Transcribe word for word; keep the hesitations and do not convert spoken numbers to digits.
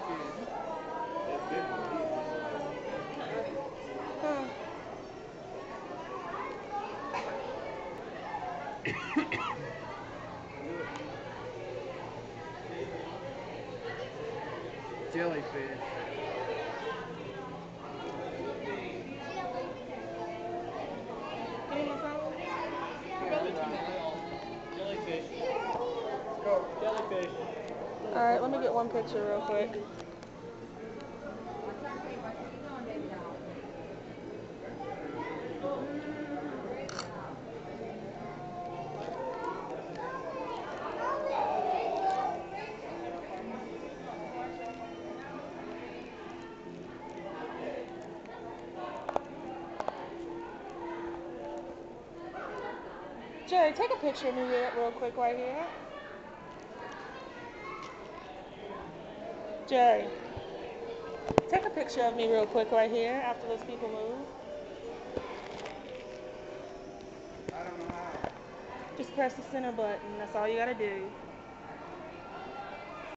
Hmm. Jellyfish. You need my phone? Jellyfish. Jellyfish. Alright, let me get one picture real quick. Jerry, take a picture of me real quick right here. Jerry, take a picture of me real quick right here after those people move. I don't know how. Just press the center button. That's all you gotta do.